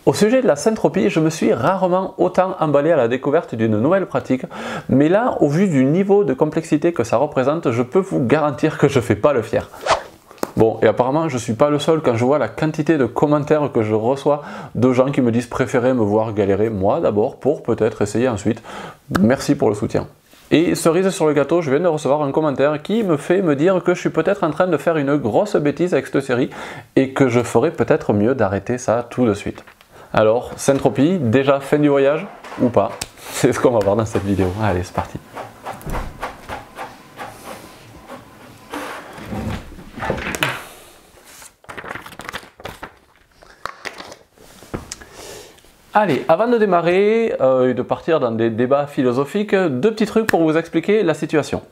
Au sujet de la syntropie, je me suis rarement autant emballé à la découverte d'une nouvelle pratique, mais là, au vu du niveau de complexité que ça représente, je peux vous garantir que je ne fais pas le fier. Bon, et apparemment, je ne suis pas le seul quand je vois la quantité de commentaires que je reçois de gens qui me disent préférer me voir galérer, moi d'abord, pour peut-être essayer ensuite. Merci pour le soutien. Et cerise sur le gâteau, je viens de recevoir un commentaire qui me fait me dire que je suis peut-être en train de faire une grosse bêtise avec cette série et que je ferais peut-être mieux d'arrêter ça tout de suite. Alors, syntropie, déjà fin du voyage ou pas? C'est ce qu'on va voir dans cette vidéo. Allez, c'est parti. Allez, avant de démarrer et de partir dans des débats philosophiques, deux petits trucs pour vous expliquer la situation.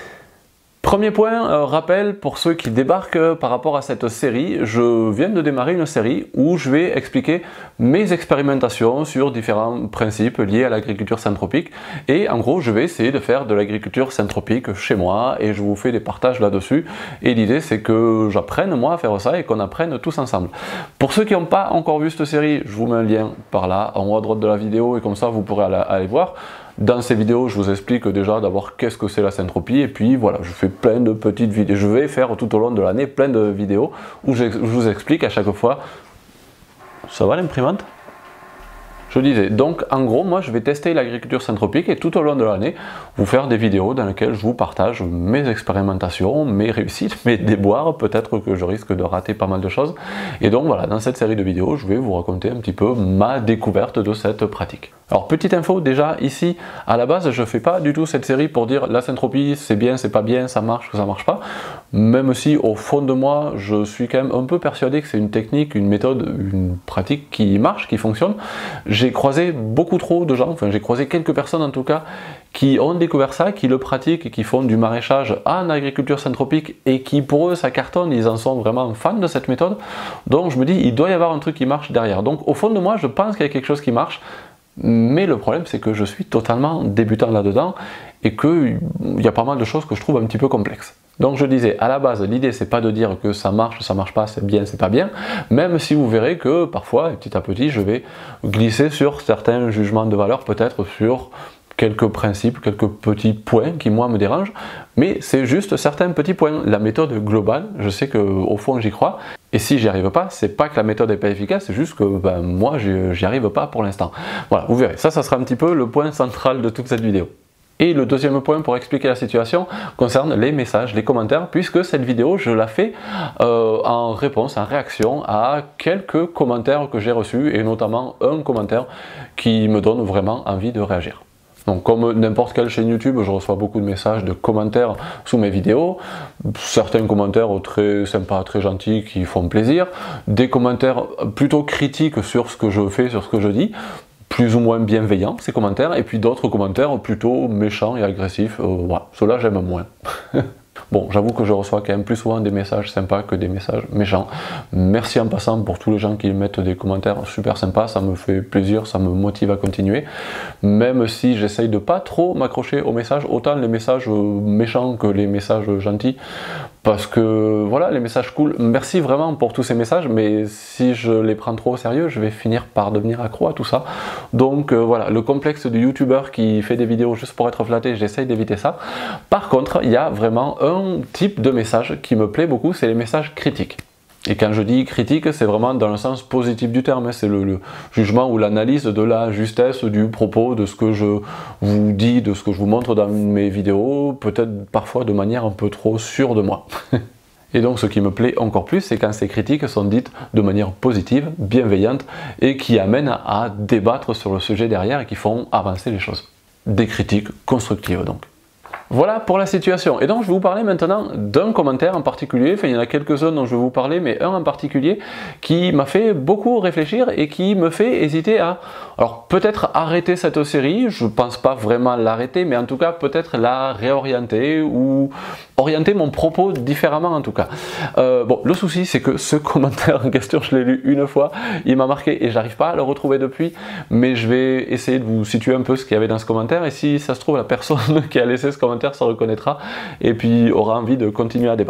Premier point, rappel pour ceux qui débarquent par rapport à cette série, je viens de démarrer une série où je vais expliquer mes expérimentations sur différents principes liés à l'agriculture syntropique et en gros je vais essayer de faire de l'agriculture syntropique chez moi et je vous fais des partages là-dessus et l'idée c'est que j'apprenne moi à faire ça et qu'on apprenne tous ensemble. Pour ceux qui n'ont pas encore vu cette série, je vous mets un lien par là en haut à droite de la vidéo et comme ça vous pourrez aller voir. Dans ces vidéos, je vous explique déjà d'abord qu'est-ce que c'est la syntropie et puis voilà, je fais plein de petites vidéos. Je vais faire tout au long de l'année plein de vidéos où je vous explique à chaque fois. Ça va l'imprimante? Je disais, donc en gros, moi je vais tester l'agriculture syntropique et tout au long de l'année, vous faire des vidéos dans lesquelles je vous partage mes expérimentations, mes réussites, mes déboires, peut-être que je risque de rater pas mal de choses. Et donc voilà, dans cette série de vidéos, je vais vous raconter un petit peu ma découverte de cette pratique. Alors petite info, déjà ici, à la base, je ne fais pas du tout cette série pour dire la syntropie, c'est bien, c'est pas bien, ça marche ou ça marche pas. Même si au fond de moi, je suis quand même un peu persuadé que c'est une technique, une méthode, une pratique qui marche, qui fonctionne. J'ai croisé beaucoup trop de gens, enfin j'ai croisé quelques personnes en tout cas, qui ont découvert ça, qui le pratiquent et qui font du maraîchage en agriculture syntropique et qui pour eux ça cartonne, ils en sont vraiment fans de cette méthode. Donc je me dis, il doit y avoir un truc qui marche derrière. Donc au fond de moi, je pense qu'il y a quelque chose qui marche. Mais le problème c'est que je suis totalement débutant là-dedans et qu'il y a pas mal de choses que je trouve un petit peu complexes. Donc je disais, à la base, l'idée c'est pas de dire que ça marche pas, c'est bien, c'est pas bien, même si vous verrez que parfois, petit à petit, je vais glisser sur certains jugements de valeur, peut-être sur quelques principes, quelques petits points qui moi me dérangent, mais c'est juste certains petits points. La méthode globale, je sais qu'au fond j'y crois, et si j'y arrive pas, c'est pas que la méthode n'est pas efficace, c'est juste que moi j'y arrive pas pour l'instant. Voilà, vous verrez, ça sera un petit peu le point central de toute cette vidéo. Et le deuxième point pour expliquer la situation concerne les messages, les commentaires, puisque cette vidéo je la fais en réponse, en réaction à quelques commentaires que j'ai reçus, et notamment un commentaire qui me donne vraiment envie de réagir. Donc comme n'importe quelle chaîne YouTube, je reçois beaucoup de messages, de commentaires sous mes vidéos, certains commentaires très sympas, très gentils, qui font plaisir, des commentaires plutôt critiques sur ce que je fais, sur ce que je dis, plus ou moins bienveillants ces commentaires, et puis d'autres commentaires plutôt méchants et agressifs, voilà, ceux-là j'aime moins. Bon, j'avoue que je reçois quand même plus souvent des messages sympas que des messages méchants. Merci en passant pour tous les gens qui mettent des commentaires super sympas, ça me fait plaisir, ça me motive à continuer. Même si j'essaye de pas trop m'accrocher aux messages, autant les messages méchants que les messages gentils. Parce que voilà, les messages cool, merci vraiment pour tous ces messages, mais si je les prends trop au sérieux, je vais finir par devenir accro à tout ça. Donc voilà, le complexe du youtubeur qui fait des vidéos juste pour être flatté, j'essaye d'éviter ça. Par contre, il y a vraiment un type de message qui me plaît beaucoup, c'est les messages critiques. Et quand je dis critique, c'est vraiment dans le sens positif du terme, c'est le jugement ou l'analyse de la justesse du propos, de ce que je vous dis, de ce que je vous montre dans mes vidéos, peut-être parfois de manière un peu trop sûre de moi. Et donc ce qui me plaît encore plus, c'est quand ces critiques sont dites de manière positive, bienveillante, et qui amènent à débattre sur le sujet derrière et qui font avancer les choses. Des critiques constructives donc. Voilà pour la situation. Et donc je vais vous parler maintenant d'un commentaire en particulier, enfin il y en a quelques-uns dont je vais vous parler, mais un en particulier qui m'a fait beaucoup réfléchir et qui me fait hésiter à, alors peut-être arrêter cette série, je pense pas vraiment l'arrêter, mais en tout cas peut-être la réorienter ou orienter mon propos différemment en tout cas. Bon, le souci c'est que ce commentaire en question, je l'ai lu une fois, il m'a marqué et j'arrive pas à le retrouver depuis, mais je vais essayer de vous situer un peu ce qu'il y avait dans ce commentaire et si ça se trouve la personne qui a laissé ce commentaire se reconnaîtra et puis aura envie de continuer à débattre.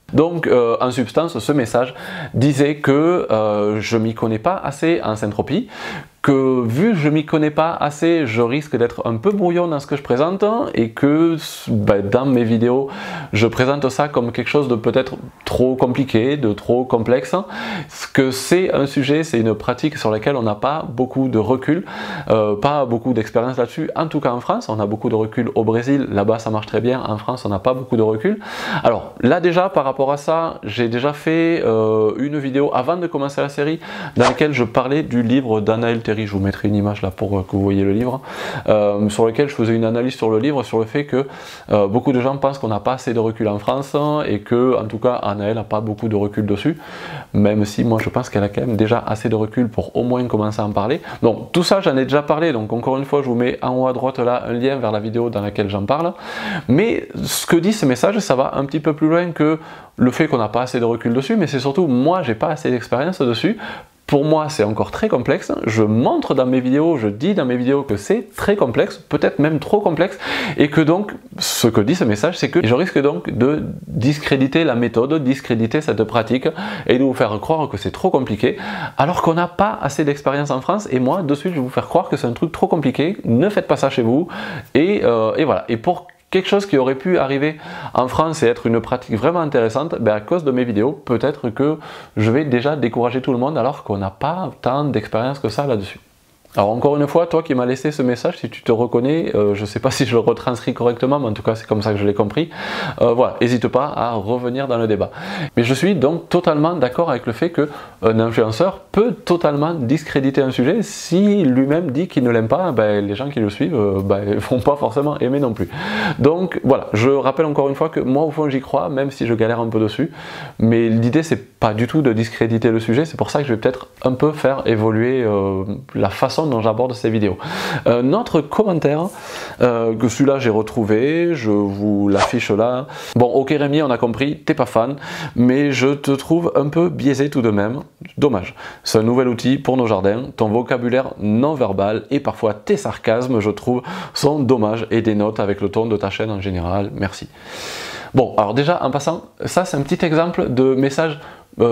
Donc en substance, ce message disait que je m'y connais pas assez en syntropie, que vu que je m'y connais pas assez, je risque d'être un peu brouillon dans ce que je présente et que dans mes vidéos, je présente ça comme quelque chose de peut-être trop compliqué, de trop complexe. Ce que c'est un sujet, c'est une pratique sur laquelle on n'a pas beaucoup de recul, pas beaucoup d'expérience là-dessus, en tout cas en France. On a beaucoup de recul au Brésil, là-bas ça marche très bien, en France on n'a pas beaucoup de recul. Alors là déjà par rapport à ça, j'ai déjà fait une vidéo avant de commencer la série dans laquelle je parlais du livre d'Anaël Terry. Je vous mettrai une image là pour que vous voyez le livre, sur lequel je faisais une analyse sur le livre, sur le fait que beaucoup de gens pensent qu'on n'a pas assez de recul en France et que en tout cas Anaël n'a pas beaucoup de recul dessus, même si moi je pense qu'elle a quand même déjà assez de recul pour au moins commencer à en parler. Donc tout ça j'en ai déjà parlé, donc encore une fois je vous mets en haut à droite là un lien vers la vidéo dans laquelle j'en parle, mais ce que dit ce message, ça va un petit peu plus loin que le fait qu'on n'a pas assez de recul dessus, mais c'est surtout moi j'ai pas assez d'expérience dessus. Pour moi, c'est encore très complexe. Je montre dans mes vidéos, je dis dans mes vidéos que c'est très complexe, peut-être même trop complexe, et que donc, ce que dit ce message, c'est que je risque donc de discréditer la méthode, discréditer cette pratique, et de vous faire croire que c'est trop compliqué, alors qu'on n'a pas assez d'expérience en France, et moi, de suite, je vais vous faire croire que c'est un truc trop compliqué, ne faites pas ça chez vous, et voilà. Et pour quelque chose qui aurait pu arriver en France et être une pratique vraiment intéressante, à cause de mes vidéos, peut-être que je vais déjà décourager tout le monde alors qu'on n'a pas tant d'expérience que ça là-dessus. Alors encore une fois, toi qui m'as laissé ce message, si tu te reconnais, je ne sais pas si je le retranscris correctement, mais en tout cas c'est comme ça que je l'ai compris, voilà, n'hésite pas à revenir dans le débat. Mais je suis donc totalement d'accord avec le fait qu'un influenceur peut totalement discréditer un sujet si lui-même dit qu'il ne l'aime pas, les gens qui le suivent ne vont pas forcément aimer non plus. Donc voilà, je rappelle encore une fois que moi au fond j'y crois, même si je galère un peu dessus, mais l'idée c'est pas du tout de discréditer le sujet, c'est pour ça que je vais peut-être un peu faire évoluer la façon dont j'aborde ces vidéos. Notre commentaire, que celui-là j'ai retrouvé, je vous l'affiche là. Bon, ok Rémi, on a compris, t'es pas fan, mais je te trouve un peu biaisé tout de même. Dommage. C'est un nouvel outil pour nos jardins. Ton vocabulaire non verbal et parfois tes sarcasmes, je trouve, sont dommages et dénotent avec le ton de ta chaîne en général. Merci. Bon, alors déjà, en passant, ça c'est un petit exemple de message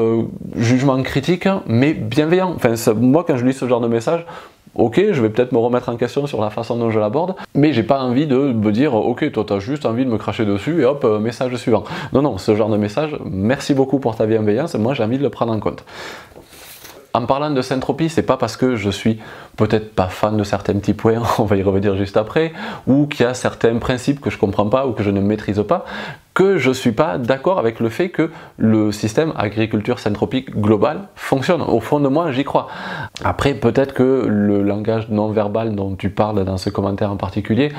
jugement critique, mais bienveillant. Enfin, ça, moi quand je lis ce genre de message, ok, je vais peut-être me remettre en question sur la façon dont je l'aborde, mais j'ai pas envie de me dire ok, toi t'as juste envie de me cracher dessus et hop, message suivant. Non, non, ce genre de message, merci beaucoup pour ta bienveillance, moi j'ai envie de le prendre en compte. En parlant de syntropie, c'est pas parce que je suis peut-être pas fan de certains petits points, on va y revenir juste après, ou qu'il y a certains principes que je comprends pas ou que je ne maîtrise pas, que je ne suis pas d'accord avec le fait que le système agriculture syntropique global fonctionne. Au fond de moi, j'y crois. Après, peut-être que le langage non verbal dont tu parles dans ce commentaire en particulier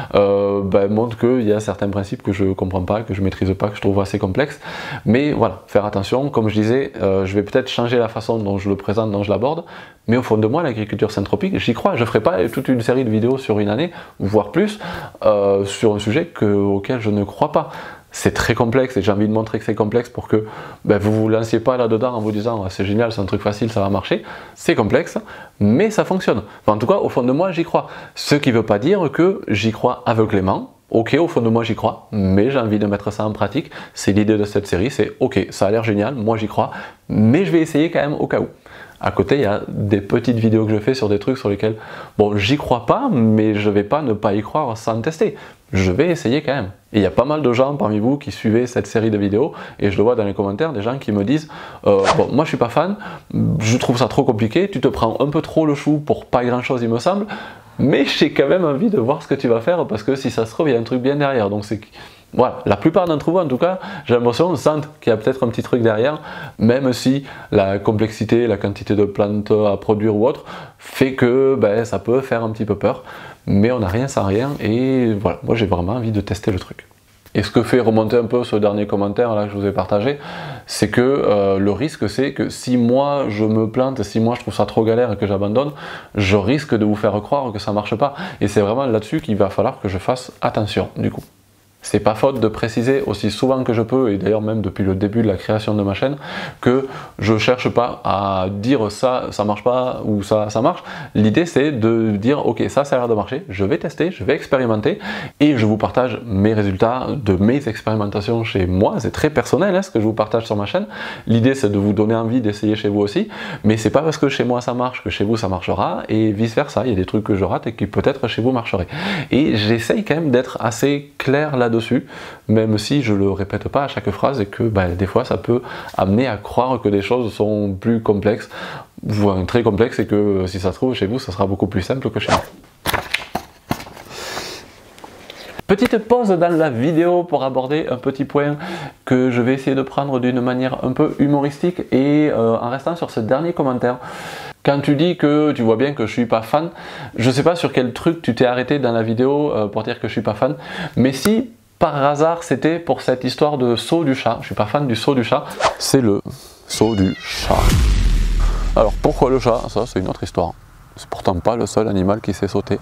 montre qu'il y a certains principes que je ne comprends pas, que je ne maîtrise pas, que je trouve assez complexes. Mais voilà, faire attention. Comme je disais, je vais peut-être changer la façon dont je le présente, dont je l'aborde, mais au fond de moi, l'agriculture syntropique, j'y crois. Je ne ferai pas toute une série de vidéos sur une année, voire plus, sur un sujet auquel je ne crois pas. C'est très complexe et j'ai envie de montrer que c'est complexe pour que vous vous lanciez pas là-dedans en vous disant c'est génial, c'est un truc facile, ça va marcher. C'est complexe, mais ça fonctionne. Enfin, en tout cas, au fond de moi, j'y crois. Ce qui ne veut pas dire que j'y crois aveuglément. Ok, au fond de moi, j'y crois, mais j'ai envie de mettre ça en pratique. C'est l'idée de cette série, c'est ok, ça a l'air génial, moi j'y crois, mais je vais essayer quand même au cas où. À côté, il y a des petites vidéos que je fais sur des trucs sur lesquels, bon, j'y crois pas, mais je vais pas ne pas y croire sans tester. Je vais essayer quand même. Et il y a pas mal de gens parmi vous qui suivaient cette série de vidéos, et je le vois dans les commentaires, des gens qui me disent bon, moi je suis pas fan, je trouve ça trop compliqué, tu te prends un peu trop le chou pour pas grand chose il me semble, mais j'ai quand même envie de voir ce que tu vas faire, parce que si ça se trouve, il y a un truc bien derrière. Donc c'est... Voilà, la plupart d'entre vous en tout cas, j'ai l'impression, sentent qu'il y a peut-être un petit truc derrière, même si la complexité, la quantité de plantes à produire ou autre, fait que ça peut faire un petit peu peur, mais on n'a rien sans rien, et voilà, moi j'ai vraiment envie de tester le truc. Et ce que fait remonter un peu ce dernier commentaire là que je vous ai partagé, c'est que le risque c'est que si moi je me plante, si moi je trouve ça trop galère et que j'abandonne, je risque de vous faire croire que ça marche pas, et c'est vraiment là-dessus qu'il va falloir que je fasse attention du coup. C'est pas faute de préciser aussi souvent que je peux, et d'ailleurs même depuis le début de la création de ma chaîne, que je cherche pas à dire ça marche pas ou ça marche. L'idée c'est de dire ok, ça a l'air de marcher, je vais tester, je vais expérimenter et je vous partage mes résultats de mes expérimentations chez moi. C'est très personnel ce que je vous partage sur ma chaîne. L'idée c'est de vous donner envie d'essayer chez vous aussi, mais c'est pas parce que chez moi ça marche que chez vous ça marchera et vice versa. Il y a des trucs que je rate et qui peut-être chez vous marcheraient. Et j'essaye quand même d'être assez clair là-dessus, même si je le répète pas à chaque phrase et que des fois ça peut amener à croire que des choses sont plus complexes, voire très complexes, et que si ça se trouve chez vous ça sera beaucoup plus simple que chez moi. Petite pause dans la vidéo pour aborder un petit point que je vais essayer de prendre d'une manière un peu humoristique et en restant sur ce dernier commentaire. Quand tu dis que tu vois bien que je suis pas fan, je sais pas sur quel truc tu t'es arrêté dans la vidéo pour dire que je suis pas fan, mais si par hasard c'était pour cette histoire de saut du chat, je suis pas fan du saut du chat, c'est le saut du chat. Alors pourquoi le chat? Ça c'est une autre histoire. C'est pourtant pas le seul animal qui sait sauter.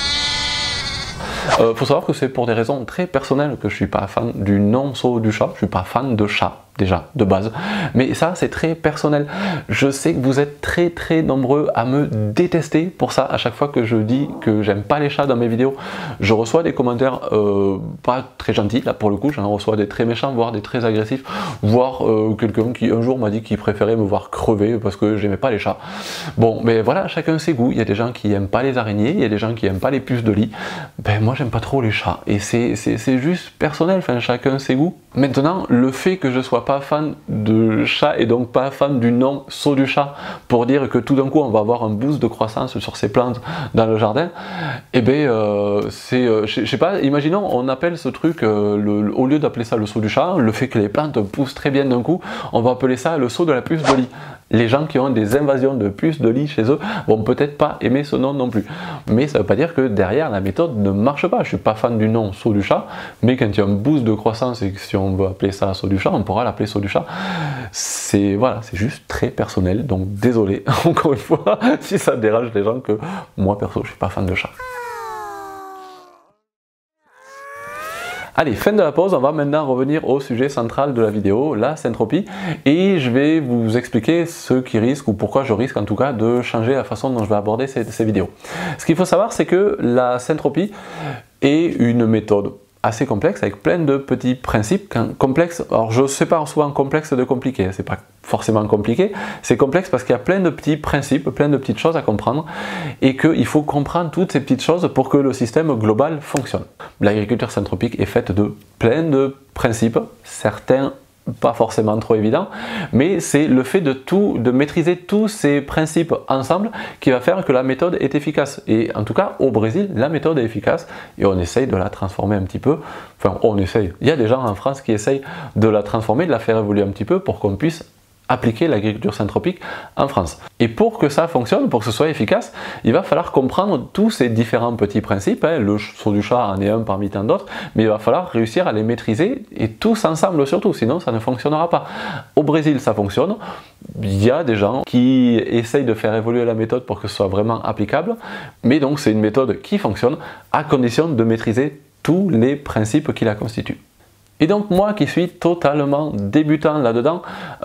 Faut savoir que c'est pour des raisons très personnelles que je suis pas fan du non-saut du chat, je suis pas fan de chat. Déjà, de base. Mais ça, c'est très personnel. Je sais que vous êtes très nombreux à me détester pour ça. À chaque fois que je dis que j'aime pas les chats dans mes vidéos, je reçois des commentaires pas très gentils. Là, pour le coup, j'en reçois des très méchants, voire des très agressifs, voire quelqu'un qui un jour m'a dit qu'il préférait me voir crever parce que j'aimais pas les chats. Bon, mais voilà, chacun ses goûts. Il y a des gens qui aiment pas les araignées, il y a des gens qui aiment pas les puces de lit. Ben moi, j'aime pas trop les chats. Et c'est juste personnel, enfin, chacun ses goûts. Maintenant, le fait que je sois pas fan de chat et donc pas fan du nom saut du chat pour dire que tout d'un coup on va avoir un boost de croissance sur ces plantes dans le jardin, et je sais pas, imaginons on appelle ce truc au lieu d'appeler ça le saut du chat, le fait que les plantes poussent très bien d'un coup, on va appeler ça le saut de la puce de lit. Les gens qui ont des invasions de puces de lit chez eux vont peut-être pas aimer ce nom non plus. Mais ça veut pas dire que derrière la méthode ne marche pas. Je suis pas fan du nom saut du chat, mais quand il y a un boost de croissance et que si on veut appeler ça saut du chat, on pourra l'appeler saut du chat. C'est voilà, c'est juste très personnel. Donc désolé encore une fois si ça dérange les gens que moi perso je suis pas fan de chat. Allez, fin de la pause, on va maintenant revenir au sujet central de la vidéo, la syntropie, et je vais vous expliquer ce qui risque, ou pourquoi je risque en tout cas, de changer la façon dont je vais aborder ces vidéos. Ce qu'il faut savoir, c'est que la syntropie est une méthode assez complexe avec plein de petits principes. Complexe, alors je sépare souvent complexe de compliqué, c'est pas forcément compliqué, c'est complexe parce qu'il y a plein de petits principes, plein de petites choses à comprendre et qu'il faut comprendre toutes ces petites choses pour que le système global fonctionne. L'agriculture syntropique est faite de plein de principes, certains pas forcément trop évident, mais c'est le fait de maîtriser tous ces principes ensemble qui va faire que la méthode est efficace. Et en tout cas, au Brésil, la méthode est efficace et on essaye de la transformer un petit peu. Enfin, on essaye. Il y a des gens en France qui essayent de la transformer, de la faire évoluer un petit peu pour qu'on puisse appliquer l'agriculture syntropique en France. Et pour que ça fonctionne, pour que ce soit efficace, il va falloir comprendre tous ces différents petits principes. Le saut du chat en est un parmi tant d'autres, mais il va falloir réussir à les maîtriser et tous ensemble surtout, sinon ça ne fonctionnera pas. Au Brésil, ça fonctionne. Il y a des gens qui essayent de faire évoluer la méthode pour que ce soit vraiment applicable, mais donc c'est une méthode qui fonctionne à condition de maîtriser tous les principes qui la constituent. Et donc moi qui suis totalement débutant là-dedans,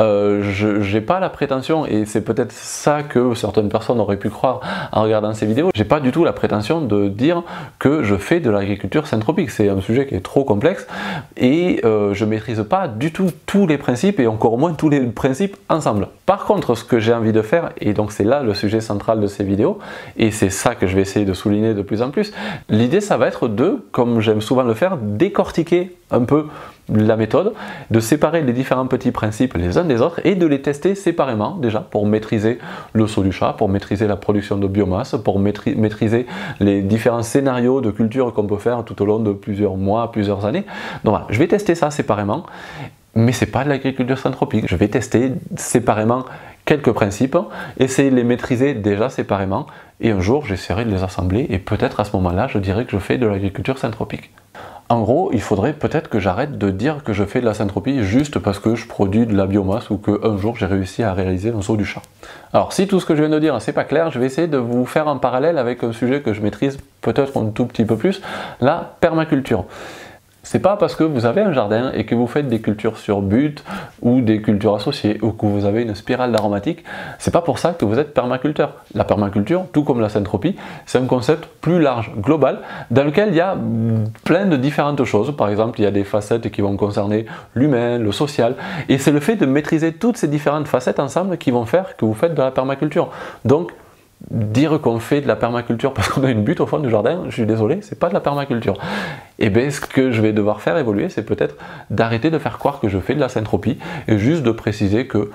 je n'ai pas la prétention, et c'est peut-être ça que certaines personnes auraient pu croire en regardant ces vidéos, j'ai pas du tout la prétention de dire que je fais de l'agriculture syntropique. C'est un sujet qui est trop complexe et je maîtrise pas du tout tous les principes et encore moins tous les principes ensemble. Par contre, ce que j'ai envie de faire, et donc c'est là le sujet central de ces vidéos, et c'est ça que je vais essayer de souligner de plus en plus, l'idée ça va être de, comme j'aime souvent le faire, décortiquer un peu la méthode, de séparer les différents petits principes les uns des autres et de les tester séparément déjà pour maîtriser le saut du chat, pour maîtriser la production de biomasse, pour maîtriser les différents scénarios de culture qu'on peut faire tout au long de plusieurs mois, plusieurs années. Donc voilà, je vais tester ça séparément, mais c'est pas de l'agriculture syntropique. Je vais tester séparément quelques principes, essayer de les maîtriser déjà séparément et un jour j'essaierai de les assembler et peut-être à ce moment-là je dirais que je fais de l'agriculture syntropique. En gros, il faudrait peut-être que j'arrête de dire que je fais de la syntropie juste parce que je produis de la biomasse ou qu'un jour j'ai réussi à réaliser un saut du chat. Alors si tout ce que je viens de dire c'est pas clair, je vais essayer de vous faire un parallèle avec un sujet que je maîtrise peut-être un tout petit peu plus, la permaculture. C'est pas parce que vous avez un jardin et que vous faites des cultures sur but ou des cultures associées ou que vous avez une spirale d'aromatique, c'est pas pour ça que vous êtes permaculteur. La permaculture, tout comme la syntropie, c'est un concept plus large, global, dans lequel il y a plein de différentes choses. Par exemple, il y a des facettes qui vont concerner l'humain, le social, et c'est le fait de maîtriser toutes ces différentes facettes ensemble qui vont faire que vous faites de la permaculture. Donc, dire qu'on fait de la permaculture parce qu'on a une butte au fond du jardin, je suis désolé, c'est pas de la permaculture. Et bien ce que je vais devoir faire évoluer, c'est peut-être d'arrêter de faire croire que je fais de la syntropie et juste de préciser que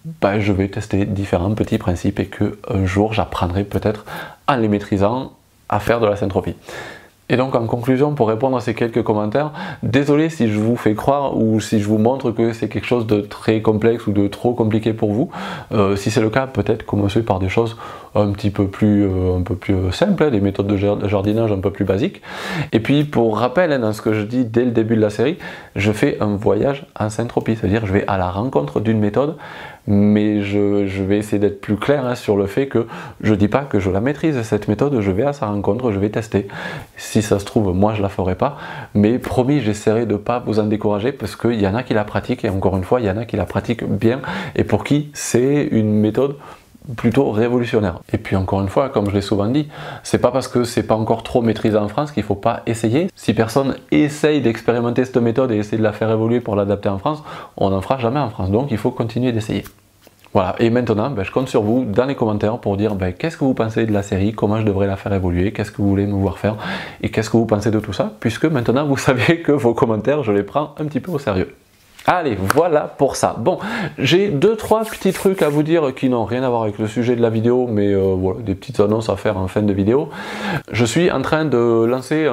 je vais tester différents petits principes et qu'un jour j'apprendrai peut-être en les maîtrisant à faire de la syntropie. Et donc en conclusion, pour répondre à ces quelques commentaires, désolé si je vous fais croire ou si je vous montre que c'est quelque chose de très complexe ou de trop compliqué pour vous. Si c'est le cas, peut-être commencer par des choses un peu plus simples, des méthodes de jardinage un peu plus basiques. Et puis pour rappel, dans ce que je dis dès le début de la série, je fais un voyage en syntropie, c'est-à-dire je vais à la rencontre d'une méthode, mais je vais essayer d'être plus clair sur le fait que je ne dis pas que je la maîtrise cette méthode, je vais à sa rencontre, je vais tester. Si ça se trouve, moi je la ferai pas, mais promis, j'essaierai de ne pas vous en décourager parce qu'il y en a qui la pratiquent et encore une fois, il y en a qui la pratiquent bien et pour qui c'est une méthode plutôt révolutionnaire. Et puis encore une fois, comme je l'ai souvent dit, c'est pas parce que c'est pas encore trop maîtrisé en France qu'il faut pas essayer. Si personne essaye d'expérimenter cette méthode et essaie de la faire évoluer pour l'adapter en France, on n'en fera jamais en France. Donc il faut continuer d'essayer. Voilà, et maintenant, je compte sur vous dans les commentaires pour dire qu'est-ce que vous pensez de la série, comment je devrais la faire évoluer, qu'est-ce que vous voulez me voir faire et qu'est-ce que vous pensez de tout ça, puisque maintenant vous savez que vos commentaires, je les prends un petit peu au sérieux. Allez, voilà pour ça. Bon, j'ai 2-3 petits trucs à vous dire qui n'ont rien à voir avec le sujet de la vidéo, mais voilà, des petites annonces à faire en fin de vidéo. Je suis en train de lancer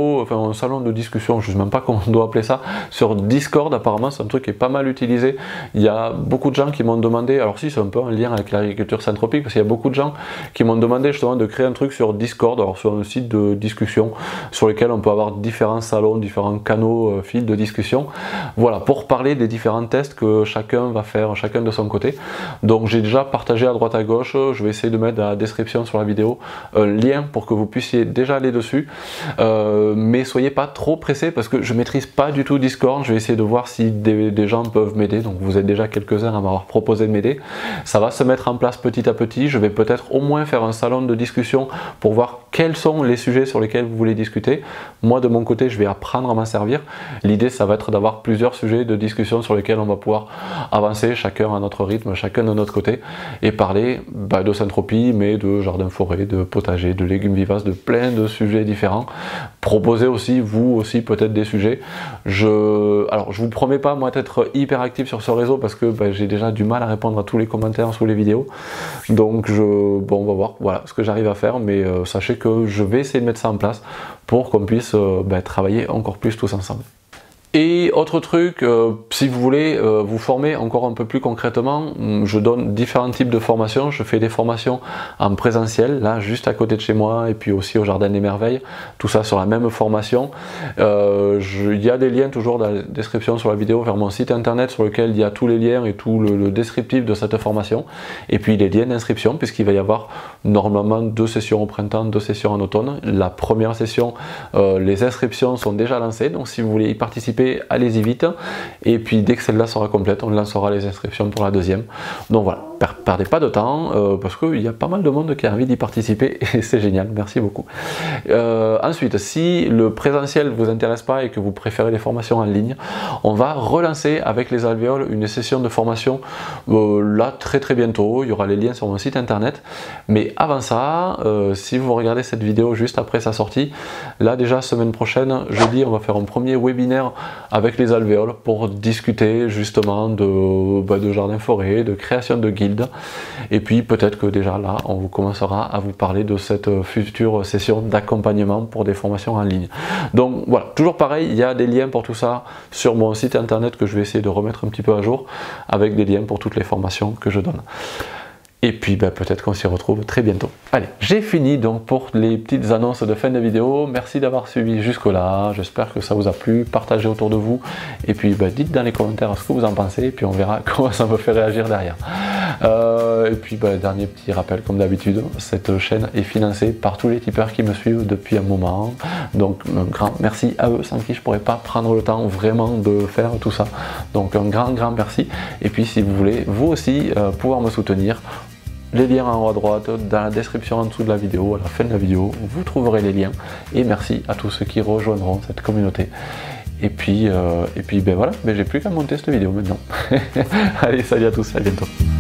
un salon de discussion, je ne sais même pas comment on doit appeler ça, sur Discord. Apparemment, c'est un truc qui est pas mal utilisé. Il y a beaucoup de gens qui m'ont demandé, alors si c'est un peu en lien avec l'agriculture syntropique, parce qu'il y a beaucoup de gens qui m'ont demandé justement de créer un truc sur Discord, alors sur un site de discussion sur lequel on peut avoir différents salons, différents canaux, fils de discussion. Voilà, pour parler des différents tests que chacun va faire, chacun de son côté. Donc j'ai déjà partagé à droite à gauche, je vais essayer de mettre dans la description sur la vidéo un lien pour que vous puissiez déjà aller dessus, mais soyez pas trop pressés parce que je maîtrise pas du tout Discord. Je vais essayer de voir si des gens peuvent m'aider, donc vous êtes déjà quelques-uns à m'avoir proposé de m'aider. Ça va se mettre en place petit à petit, je vais peut-être au moins faire un salon de discussion pour voir quels sont les sujets sur lesquels vous voulez discuter. Moi de mon côté, je vais apprendre à m'en servir. L'idée, ça va être d'avoir plusieurs sujets de discussion sur lesquels on va pouvoir avancer chacun à notre rythme, chacun de notre côté et parler de syntropie, mais de jardin forêt, de potager, de légumes vivaces, de plein de sujets différents. Proposez aussi, vous aussi, peut-être des sujets. Alors je vous promets pas moi d'être hyper actif sur ce réseau parce que j'ai déjà du mal à répondre à tous les commentaires sous les vidéos, donc on va voir voilà ce que j'arrive à faire, mais sachez que je vais essayer de mettre ça en place pour qu'on puisse travailler encore plus tous ensemble. Et autre truc, si vous voulez vous former encore un peu plus concrètement, je donne différents types de formations. Je fais des formations en présentiel, là juste à côté de chez moi, et puis aussi au Jardin des Merveilles, tout ça sur la même formation. Il y a des liens toujours dans la description sur la vidéo vers mon site internet sur lequel il y a tous les liens et tout le descriptif de cette formation. Et puis les liens d'inscription, puisqu'il va y avoir normalement 2 sessions au printemps, 2 sessions en automne. La première session, les inscriptions sont déjà lancées, donc si vous voulez y participer, allez-y vite, et puis dès que celle-là sera complète, on lancera les inscriptions pour la deuxième. Donc voilà, perdez pas de temps, parce qu'il y a pas mal de monde qui a envie d'y participer, et c'est génial, merci beaucoup. Ensuite, si le présentiel ne vous intéresse pas et que vous préférez les formations en ligne, on va relancer avec les alvéoles une session de formation, là très bientôt, il y aura les liens sur mon site internet, mais avant ça, si vous regardez cette vidéo juste après sa sortie, là déjà semaine prochaine, jeudi, on va faire un premier webinaire avec les alvéoles pour discuter justement de jardin forêt, de création de guildes, et puis peut-être que déjà là on commencera à vous parler de cette future session d'accompagnement pour des formations en ligne. Donc voilà, toujours pareil, il y a des liens pour tout ça sur mon site internet que je vais essayer de remettre un petit peu à jour avec des liens pour toutes les formations que je donne. Et puis peut-être qu'on s'y retrouve très bientôt. Allez, j'ai fini donc pour les petites annonces de fin de vidéo. Merci d'avoir suivi jusque là. J'espère que ça vous a plu. Partagez autour de vous. Et puis dites dans les commentaires ce que vous en pensez. Et puis on verra comment ça me fait réagir derrière. Et puis dernier petit rappel comme d'habitude, cette chaîne est financée par tous les tipeurs qui me suivent depuis un moment, donc un grand merci à eux sans qui je pourrais pas prendre le temps vraiment de faire tout ça, donc un grand merci. Et puis si vous voulez vous aussi pouvoir me soutenir, les liens en haut à droite, dans la description en dessous de la vidéo, à la fin de la vidéo, vous trouverez les liens. Et merci à tous ceux qui rejoindront cette communauté. Et puis voilà, j'ai plus qu'à monter cette vidéo maintenant. Allez, salut à tous, à bientôt.